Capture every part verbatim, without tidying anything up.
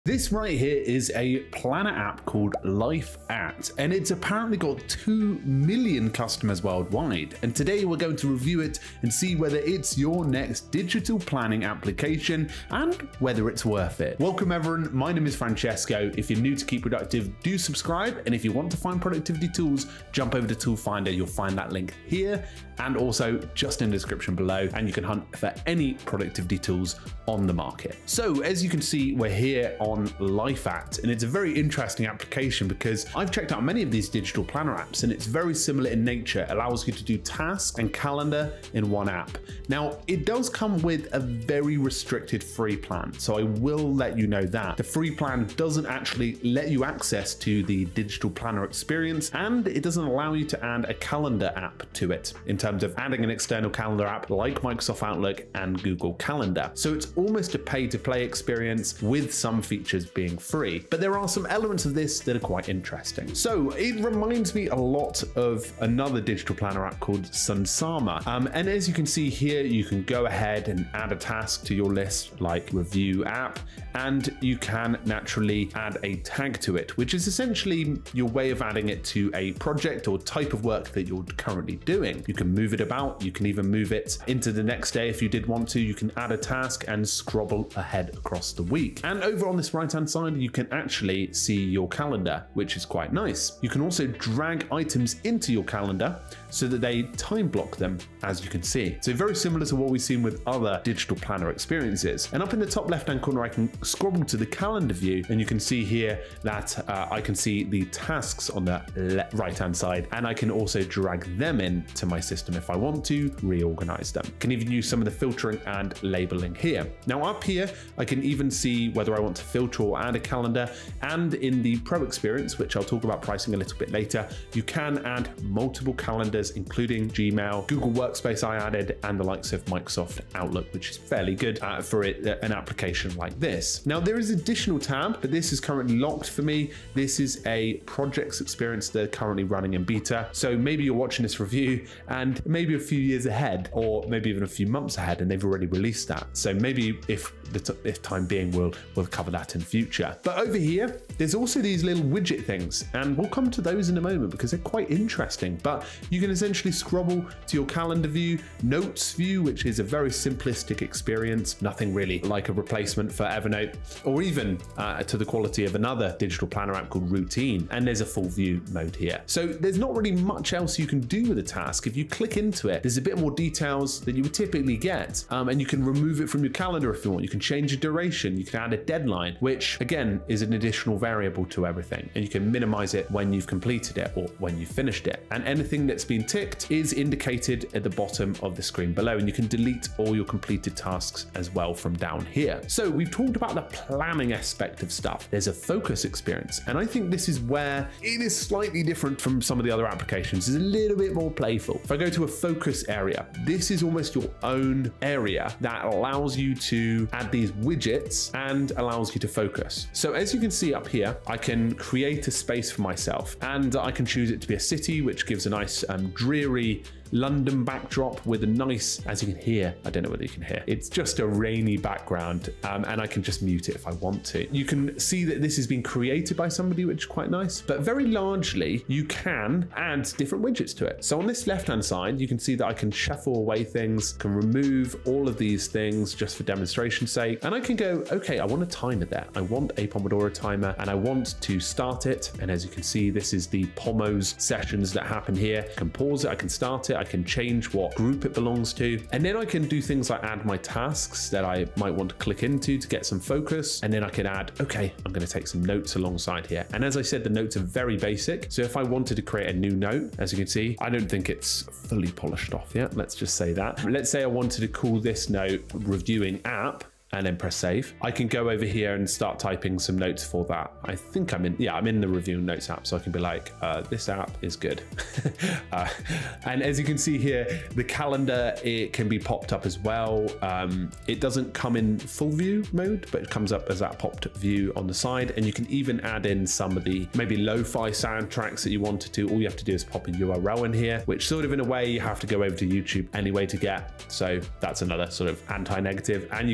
This right here is a planner app called LifeAT, and it's apparently got two million customers worldwide. And today we're going to review it and see whether it's your next digital planning application and whether it's worth it. Welcome everyone, my name is Francesco. If you're new to Keep Productive, do subscribe. And if you want to find productivity tools, jump over to Toolfinder. You'll find that link here and also just in the description below, and you can hunt for any productivity tools on the market. So as you can see, we're here on LifeAT, and it's a very interesting application because I've checked out many of these digital planner apps and it's very similar in nature. It allows you to do tasks and calendar in one app. Now, it does come with a very restricted free plan, so I will let you know that. The free plan doesn't actually let you access to the digital planner experience, and it doesn't allow you to add a calendar app to it in terms of adding an external calendar app like Microsoft Outlook and Google Calendar. So it's almost a pay-to-play experience with some features being free. But there are some elements of this that are quite interesting. So it reminds me a lot of another digital planner app called Sunsama. Um, and as you can see here, you can go ahead and add a task to your list like review app, and you can naturally add a tag to it, which is essentially your way of adding it to a project or type of work that you're currently doing. You can move it about, you can even move it into the next day if you did want to. You can add a task and scroll ahead across the week. And over on this right hand side, you can actually see your calendar, which is quite nice. You can also drag items into your calendar so that they time block them, as you can see. So very similar to what we've seen with other digital planner experiences. And up in the top left hand corner, I can scroll to the calendar view, and you can see here that uh, I can see the tasks on the right hand side, and I can also drag them in to my system if I want to reorganize them. Can even use some of the filtering and labeling here. Now up here, I can even see whether I want to filter or add a calendar, and in the Pro experience, which I'll talk about pricing a little bit later, you can add multiple calendars, including Gmail, Google Workspace I added, and the likes of Microsoft Outlook, which is fairly good uh, for it, uh, an application like this. Now there is additional tab, but this is currently locked for me. This is a projects experience that are currently running in beta. So maybe you're watching this review and maybe a few years ahead, or maybe even a few months ahead, and they've already released that. So maybe if the if time being, we'll, we'll cover that in future. But over here, there's also these little widget things, and we'll come to those in a moment because they're quite interesting. But you can essentially scroll to your calendar view, notes view, which is a very simplistic experience, nothing really like a replacement for Evernote, or even uh, to the quality of another digital planner app called Routine. And there's a full view mode here. So there's not really much else you can do with a task. If you click into it, there's a bit more details than you would typically get. Um, and you can remove it from your calendar if you want. You can change the duration. You can add a deadline, which again is an additional variable to everything. And you can minimize it when you've completed it or when you've finished it. And anything that's been ticked is indicated at the bottom of the screen below. And you can delete all your completed tasks as well from down here. So we've talked about the planning aspect of stuff. There's a focus experience. And I think this is where it is slightly different from some of the other applications. It's a little bit more playful. If I go to a focus area, this is almost your own area that allows you to add these widgets and allows you to focus. So as you can see up here, I can create a space for myself, and I can choose it to be a city, which gives a nice um, dreary London backdrop with a nice, as you can hear, I don't know whether you can hear, it's just a rainy background, um, and I can just mute it if I want to. You can see that this has been created by somebody, which is quite nice, but very largely you can add different widgets to it. So on this left-hand side, you can see that I can shuffle away things, can remove all of these things just for demonstration's sake, and I can go, okay, I want a timer there. I want a Pomodoro timer, and I want to start it. And as you can see, this is the Pomos sessions that happen here. I can pause it, I can start it, I can change what group it belongs to. And then I can do things like add my tasks that I might want to click into to get some focus. And then I can add, okay, I'm going to take some notes alongside here. And as I said, the notes are very basic. So if I wanted to create a new note, as you can see, I don't think it's fully polished off yet. Let's just say that. Let's say I wanted to call this note reviewing app, and then press save. I can go over here and start typing some notes for that. I think I'm in, yeah, I'm in the review notes app, so I can be like, uh, this app is good. uh, and as you can see here, the calendar, it can be popped up as well. Um, it doesn't come in full view mode, but it comes up as that popped view on the side. And you can even add in some of the maybe lo-fi soundtracks that you wanted to. All you have to do is pop a U R L in here, which sort of in a way you have to go over to YouTube anyway to get. So that's another sort of anti-negative. And you can do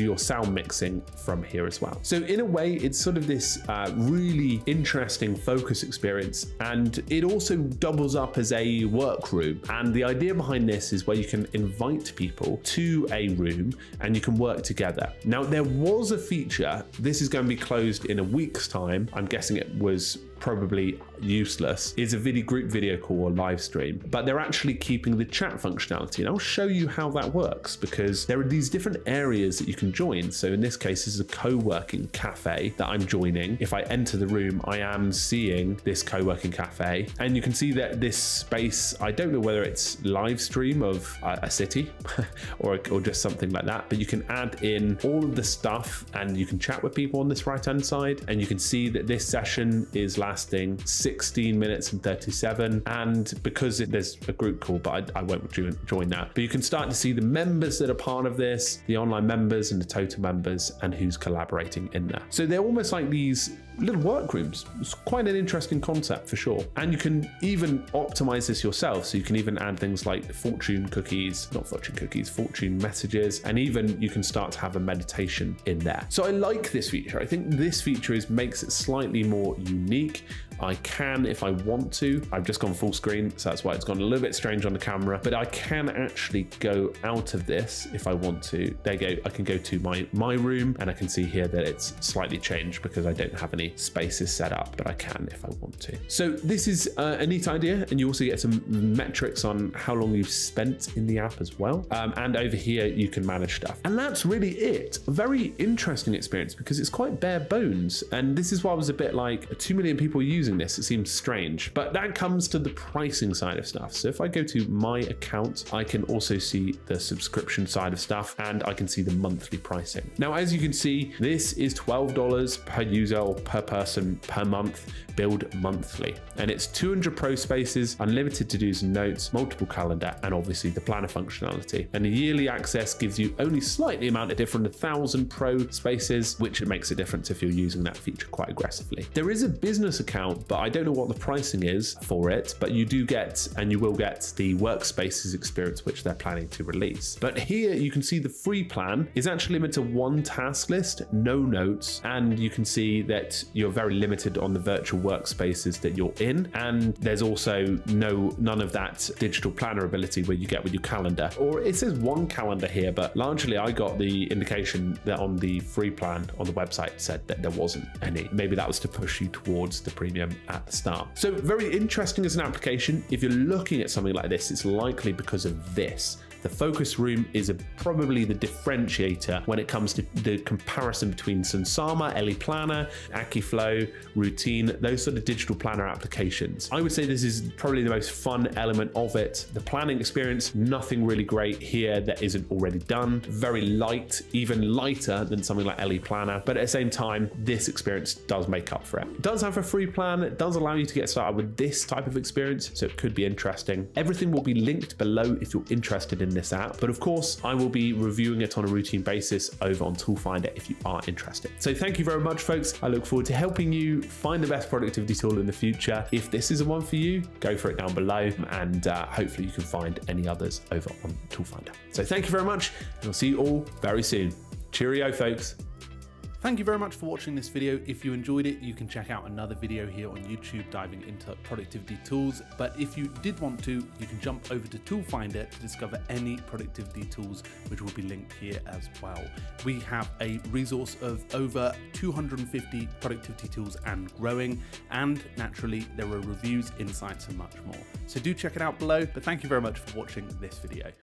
your sound mixing from here as well. So in a way, it's sort of this uh, really interesting focus experience, and it also doubles up as a workroom. And the idea behind this is where you can invite people to a room and you can work together. Now, there was a feature, this is going to be closed in a week's time. I'm guessing it was probably useless, is a video group video call or live stream, but they're actually keeping the chat functionality. And I'll show you how that works, because there are these different areas that you can join. So in this case, this is a co-working cafe that I'm joining. If I enter the room, I am seeing this co-working cafe, and you can see that this space, I don't know whether it's live stream of a city or, or just something like that, but you can add in all of the stuff and you can chat with people on this right hand side, and you can see that this session is lasting sixteen minutes and thirty-seven, and because it, there's a group call, but I, I won't join, join that, but you can start to see the members that are part of this, the online members and the total members, and who's collaborating in there. So they're almost like these little workrooms. It's quite an interesting concept for sure. And you can even optimize this yourself. So you can even add things like fortune cookies, not fortune cookies, fortune messages, and even you can start to have a meditation in there. So I like this feature. I think this feature is makes it slightly more unique. I can, if I want to, I've just gone full screen, so that's why it's gone a little bit strange on the camera, but I can actually go out of this if I want to. There you go. I can go to my, my room, and I can see here that it's slightly changed because I don't have any spaces set up, but I can if I want to. So this is uh, a neat idea, and you also get some metrics on how long you've spent in the app as well. Um, and over here, you can manage stuff. And that's really it. A very interesting experience because it's quite bare bones. And this is why I was a bit like, two million people using this, it seems strange, but that comes to the pricing side of stuff. So if I go to my account, I can also see the subscription side of stuff, and I can see the monthly pricing. Now, as you can see, this is twelve dollars per user or per person per month, billed monthly. And it's two hundred pro spaces, unlimited to-dos and notes, multiple calendar, and obviously the planner functionality. And the yearly access gives you only slightly amount of different one thousand pro spaces, which makes a difference if you're using that feature quite aggressively. There is a business account, but I don't know what the pricing is for it, but you do get, and you will get, the Workspaces experience, which they're planning to release. But here you can see the free plan is actually limited to one task list, no notes, and you can see that you're very limited on the virtual workspaces that you're in. And there's also no none of that digital planner ability where you get with your calendar, or it says one calendar here, but largely I got the indication that on the free plan on the website said that there wasn't any. Maybe that was to push you towards the premium at the start. So very interesting as an application. If you're looking at something like this, it's likely because of this. The focus room is a, probably the differentiator when it comes to the comparison between Sunsama, Ellie Planner, Akiflow, Routine, those sort of digital planner applications. I would say this is probably the most fun element of it. The planning experience, nothing really great here that isn't already done. Very light, even lighter than something like Ellie Planner, but at the same time, this experience does make up for it. It does have a free plan. It does allow you to get started with this type of experience, so it could be interesting. Everything will be linked below if you're interested in this app, but of course I will be reviewing it on a routine basis over on Toolfinder if you are interested. So thank you very much, folks. I look forward to helping you find the best productivity tool in the future. If this is the one for you, go for it down below, and uh, hopefully you can find any others over on Toolfinder. So thank you very much, and I'll see you all very soon. Cheerio, folks. Thank you very much for watching this video. If you enjoyed it, you can check out another video here on YouTube diving into productivity tools. But if you did want to, you can jump over to Toolfinder to discover any productivity tools, which will be linked here as well. We have a resource of over two hundred fifty productivity tools and growing. And naturally, there are reviews, insights, and much more. So do check it out below. But thank you very much for watching this video.